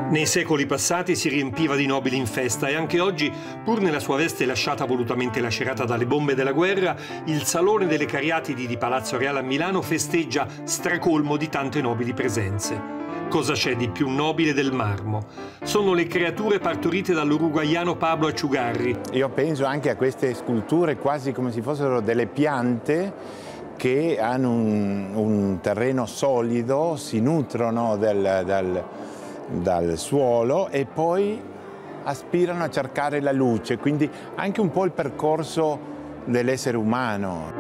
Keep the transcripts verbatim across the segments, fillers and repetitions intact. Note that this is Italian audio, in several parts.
Nei secoli passati si riempiva di nobili in festa e anche oggi, pur nella sua veste lasciata volutamente lacerata dalle bombe della guerra, il Salone delle Cariatidi di Palazzo Reale a Milano festeggia stracolmo di tante nobili presenze. Cosa c'è di più nobile del marmo? Sono le creature partorite dall'uruguaiano Pablo Achugarri. Io penso anche a queste sculture quasi come se fossero delle piante che hanno un, un terreno solido, si nutrono del, del, dal suolo e poi aspirano a cercare la luce, quindi anche un po' il percorso dell'essere umano.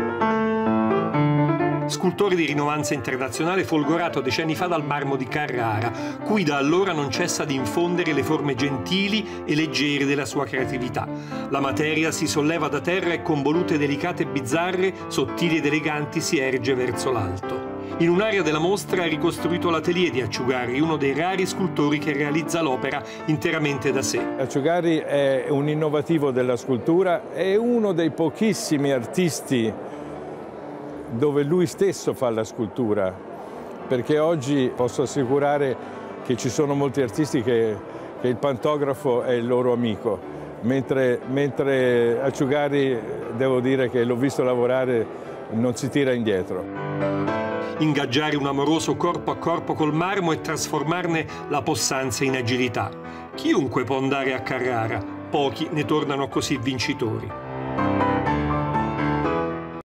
Scultore di rinovanza internazionale, folgorato decenni fa dal marmo di Carrara, cui da allora non cessa di infondere le forme gentili e leggere della sua creatività. La materia si solleva da terra e con volute delicate e bizzarre, sottili ed eleganti si erge verso l'alto. In un'area della mostra ha ricostruito l'atelier di Achugarri, uno dei rari scultori che realizza l'opera interamente da sé. Achugarri è un innovativo della scultura, è uno dei pochissimi artisti dove lui stesso fa la scultura, perché oggi posso assicurare che ci sono molti artisti che, che il pantografo è il loro amico, mentre, mentre Achugarri, devo dire che l'ho visto lavorare, non si tira indietro. Ingaggiare un amoroso corpo a corpo col marmo e trasformarne la possanza in agilità. Chiunque può andare a Carrara, pochi ne tornano così vincitori.